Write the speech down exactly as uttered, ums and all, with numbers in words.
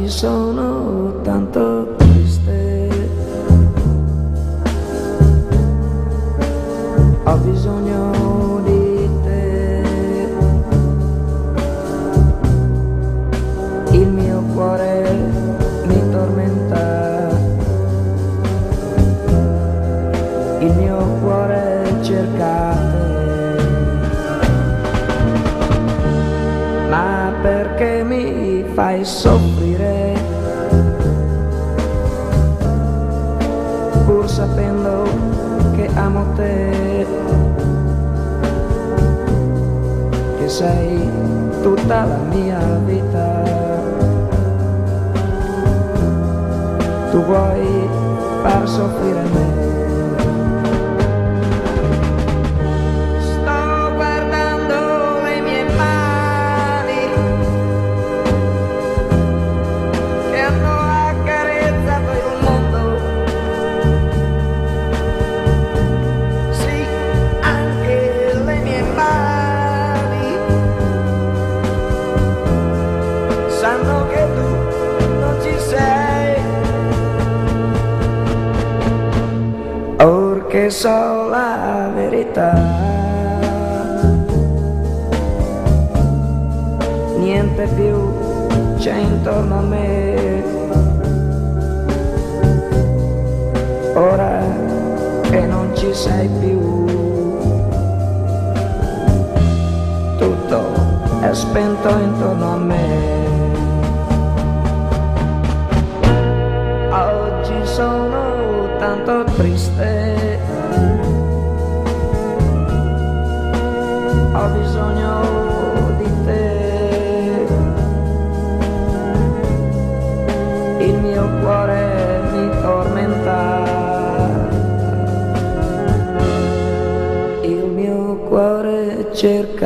sono tanto triste, ho bisogno di te, il mio cuore mi tormenta, il mio cuore cerca te, ma perché mi fai soffrire, pur sapendo che amo te, che sei tutta la mia vita, tu vuoi far soffrire me. Sanno che tu non ci sei, or che so la verità, niente più c'è intorno a me, ora che non ci sei più, tutto è spento intorno a me. Oggi sono tanto triste, ho bisogno di te, il mio cuore mi tormenta, il mio cuore cerca